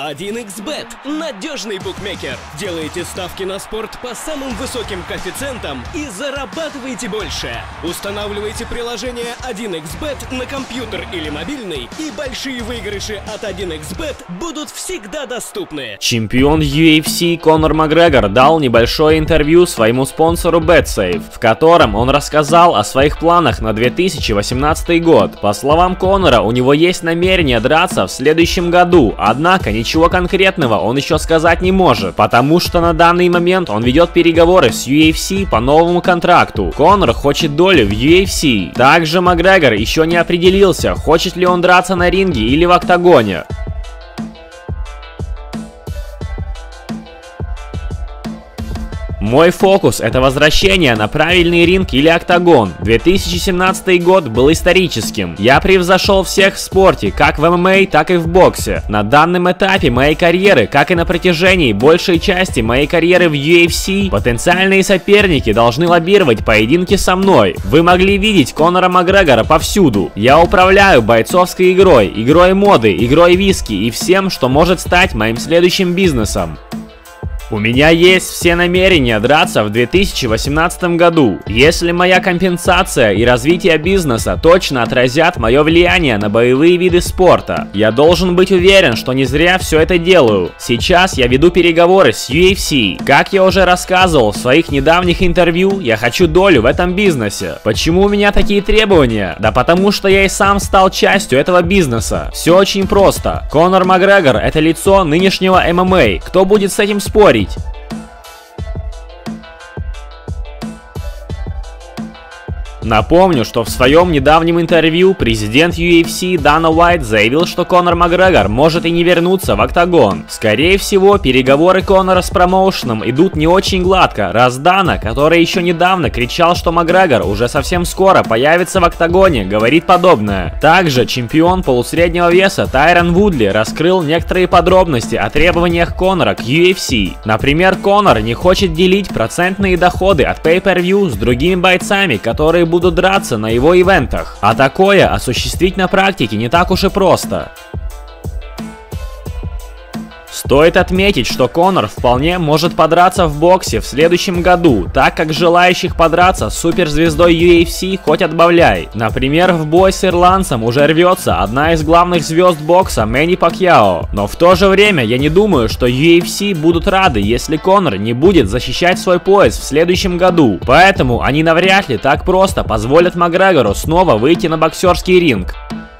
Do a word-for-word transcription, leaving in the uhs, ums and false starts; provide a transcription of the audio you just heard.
один икс бет – надежный букмекер. Делаете ставки на спорт по самым высоким коэффициентам и зарабатываете больше. Устанавливайте приложение один икс бет на компьютер или мобильный, и большие выигрыши от один икс бет будут всегда доступны. Чемпион ю эф си Конор Макгрегор дал небольшое интервью своему спонсору BetSafe, в котором он рассказал о своих планах на две тысячи восемнадцатый год. По словам Конора, у него есть намерение драться в следующем году, однако ничего конкретного он еще сказать не может, потому что на данный момент он ведет переговоры с ю эф си по новому контракту. Конор хочет долю в ю эф си. Также Макгрегор еще не определился, хочет ли он драться на ринге или в октагоне. Мой фокус — это возвращение на правильный ринг или октагон. две тысячи семнадцатый год был историческим. Я превзошел всех в спорте, как в эм эм а, так и в боксе. На данном этапе моей карьеры, как и на протяжении большей части моей карьеры в ю эф си, потенциальные соперники должны лоббировать поединки со мной. Вы могли видеть Конора Макгрегора повсюду. Я управляю бойцовской игрой, игрой моды, игрой виски и всем, что может стать моим следующим бизнесом. У меня есть все намерения драться в две тысячи восемнадцатом году. Если моя компенсация и развитие бизнеса точно отразят мое влияние на боевые виды спорта, я должен быть уверен, что не зря все это делаю. Сейчас я веду переговоры с ю эф си. Как я уже рассказывал в своих недавних интервью, я хочу долю в этом бизнесе. Почему у меня такие требования? Да потому что я и сам стал частью этого бизнеса. Все очень просто. Конор Макгрегор — это лицо нынешнего эм эм а. Кто будет с этим спорить? Напомню, что в своем недавнем интервью президент ю эф си Дана Уайт заявил, что Конор Макгрегор может и не вернуться в октагон. Скорее всего, переговоры Конора с промоушеном идут не очень гладко, раз Дана, который еще недавно кричал, что Макгрегор уже совсем скоро появится в октагоне, говорит подобное. Также чемпион полусреднего веса Тайрон Вудли раскрыл некоторые подробности о требованиях Конора к ю эф си. Например, Конор не хочет делить процентные доходы от pay-per-view с другими бойцами, которые будут драться на его ивентах. А такое осуществить на практике не так уж и просто. Стоит отметить, что Конор вполне может подраться в боксе в следующем году, так как желающих подраться с суперзвездой ю эф си хоть отбавляй. Например, в бой с ирландцем уже рвется одна из главных звезд бокса Мэнни Пакьяо. Но в то же время я не думаю, что ю эф си будут рады, если Конор не будет защищать свой пояс в следующем году. Поэтому они навряд ли так просто позволят Макгрегору снова выйти на боксерский ринг.